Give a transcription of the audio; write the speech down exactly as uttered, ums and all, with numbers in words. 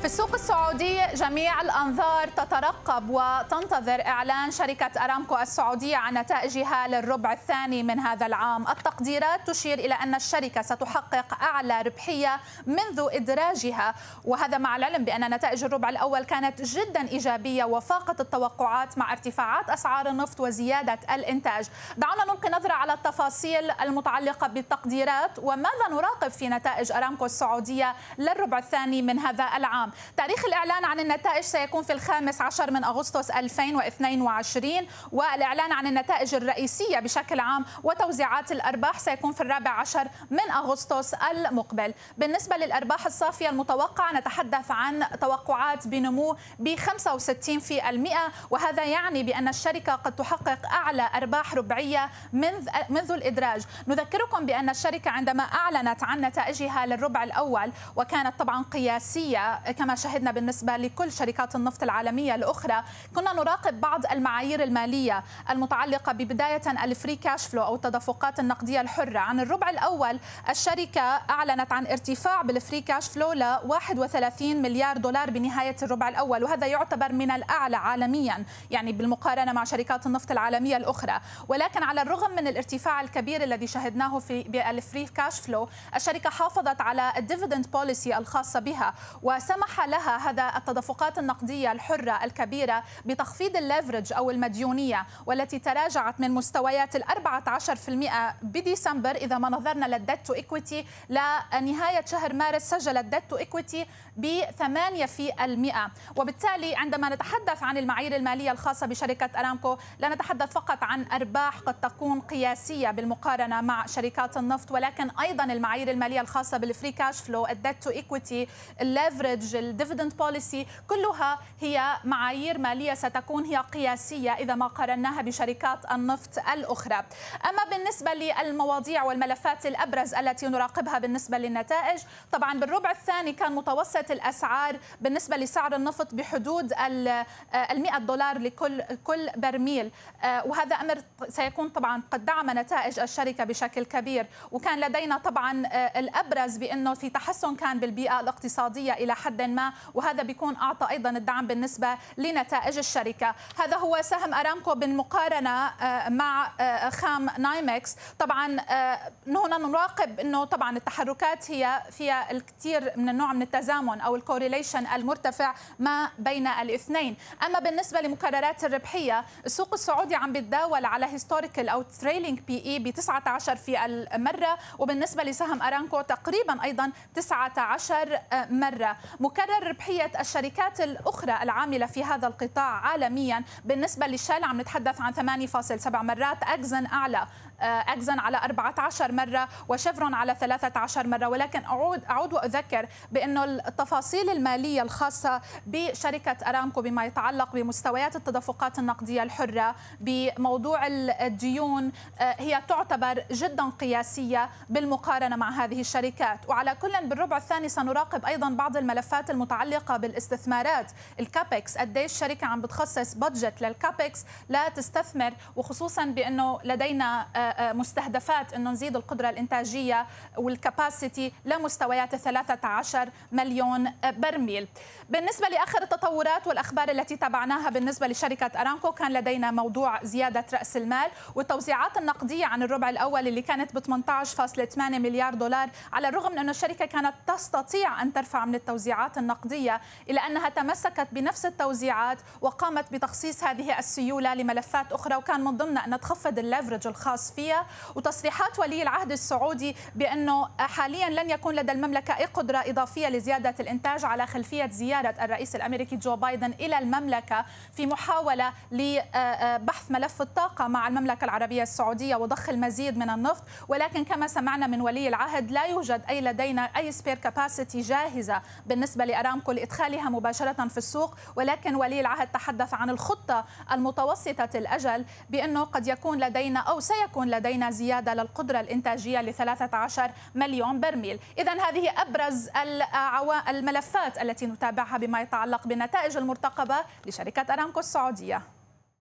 في السوق السعودي جميع الأنظار تترقب وتنتظر إعلان شركة أرامكو السعودية عن نتائجها للربع الثاني من هذا العام. التقديرات تشير إلى أن الشركة ستحقق أعلى ربحية منذ إدراجها، وهذا مع العلم بأن نتائج الربع الأول كانت جدا إيجابية وفاقت التوقعات مع ارتفاعات أسعار النفط وزيادة الإنتاج. دعونا نلقي نظرة على التفاصيل المتعلقة بالتقديرات وماذا نراقب في نتائج أرامكو السعودية للربع الثاني من هذا العام. تاريخ الإعلان عن النتائج سيكون في الخامس عشر من أغسطس ألفين واثنين وعشرين، والإعلان عن النتائج الرئيسية بشكل عام وتوزيعات الأرباح سيكون في الرابع عشر من أغسطس المقبل. بالنسبة للأرباح الصافية المتوقعة نتحدث عن توقعات بنمو ب خمسة وستين بالمئة، وهذا يعني بأن الشركة قد تحقق أعلى أرباح ربعية منذ منذ الإدراج. نذكركم بأن الشركة عندما أعلنت عن نتائجها للربع الأول وكانت طبعا قياسية كما شهدنا بالنسبة لكل شركات النفط العالمية الأخرى، كنا نراقب بعض المعايير المالية المتعلقة ببداية الفري كاش فلو أو التدفقات النقدية الحرة. عن الربع الأول الشركة أعلنت عن ارتفاع بالفري كاش فلو ل واحد وثلاثين مليار دولار بنهاية الربع الأول، وهذا يعتبر من الأعلى عالميا يعني بالمقارنة مع شركات النفط العالمية الأخرى. ولكن على الرغم من الارتفاع الكبير الذي شهدناه في بالفري كاش فلو، الشركة حافظت على الديفيدند بوليسي الخاصة بها وسمح لها هذا التدفقات النقدية الحرة الكبيرة بتخفيض الليفرج أو المديونية، والتي تراجعت من مستويات الأربعة عشر بالمئة بديسمبر. إذا ما نظرنا للديت تو إيكويتي لنهاية شهر مارس سجل الديت تو إيكويتي ب ثمانية بالمئة، وبالتالي عندما نتحدث عن المعايير المالية الخاصة بشركة أرامكو لا نتحدث فقط عن أرباح قد تكون قياسية بالمقارنة مع شركات النفط، ولكن أيضا المعايير المالية الخاصة بالفري كاش فلو، الديت تو إيكويتي، الليفرج، الديفيدند بوليسي، كلها هي معايير مالية ستكون هي قياسية إذا ما قارناها بشركات النفط الأخرى. أما بالنسبة للمواضيع والملفات الأبرز التي نراقبها بالنسبة للنتائج، طبعا بالربع الثاني كان متوسط الأسعار بالنسبة لسعر النفط بحدود ال مئة دولار لكل كل برميل، وهذا أمر سيكون طبعا قد دعم نتائج الشركة بشكل كبير. وكان لدينا طبعا الأبرز بأنه في تحسن كان بالبيئة الاقتصادية إلى حد ما، وهذا بيكون أعطى أيضا الدعم بالنسبة لنتائج الشركة. هذا هو سهم أرامكو بالمقارنة مع خام نايمكس. طبعا هنا نراقب أنه طبعا التحركات هي فيها الكثير من النوع من التزامن أو الكوريليشن المرتفع ما بين الاثنين. أما بالنسبة لمكررات الربحية، السوق السعودي عم بيتداول على هيستوريكال أو تريلينج بي إي ب تسعة عشر في المرة، وبالنسبة لسهم أرامكو تقريبا أيضا تسعة عشر مرة. مكرر ربحية الشركات الأخرى العاملة في هذا القطاع عالميا بالنسبة للشال عم نتحدث عن ثمانية فاصلة سبعة مرات، أكزن أعلى، أكزن على أربعة عشر مرة وشيفرون على ثلاثة عشر مرة. ولكن أعود أعود وأذكر بأنه التفاصيل المالية الخاصة بشركة أرامكو بما يتعلق بمستويات التدفقات النقدية الحرة، بموضوع الديون، هي تعتبر جدا قياسية بالمقارنة مع هذه الشركات. وعلى كل بالربع الثاني سنراقب أيضا بعض الملفات المتعلقة بالاستثمارات، الكابكس، قديش الشركة عم بتخصص بادجت للكابكس لا تستثمر، وخصوصا بأنه لدينا مستهدفات أنه نزيد القدرة الإنتاجية والكاباسيتي لمستويات ثلاثة عشر مليون برميل. بالنسبة لآخر التطورات والأخبار التي تابعناها بالنسبة لشركة أرامكو، كان لدينا موضوع زيادة رأس المال والتوزيعات النقدية عن الربع الأول اللي كانت ب ثمانية عشر فاصلة ثمانية مليار دولار، على الرغم من أن الشركة كانت تستطيع أن ترفع من التوزيعات النقدية إلا أنها تمسكت بنفس التوزيعات وقامت بتخصيص هذه السيولة لملفات أخرى، وكان من ضمنها أن تخفض الليفرج الخاص فيها. وتصريحات ولي العهد السعودي بأنه حاليا لن يكون لدى المملكة أي قدرة إضافية لزيادة الإنتاج على خلفية زيارة الرئيس الأمريكي جو بايدن إلى المملكة في محاولة لبحث ملف الطاقة مع المملكة العربية السعودية وضخ المزيد من النفط. ولكن كما سمعنا من ولي العهد لا يوجد أي لدينا أي سبير كاباسيتي جاهزة بالنسبة لأرامكو لإدخالها مباشرة في السوق، ولكن ولي العهد تحدث عن الخطة المتوسطة الأجل بأنه قد يكون لدينا أو سيكون لدينا زيادة للقدرة الإنتاجية ل ثلاثة عشر مليون برميل. إذن هذه أبرز الملفات التي نتابعها بما يتعلق بالنتائج المرتقبة لشركة أرامكو السعودية.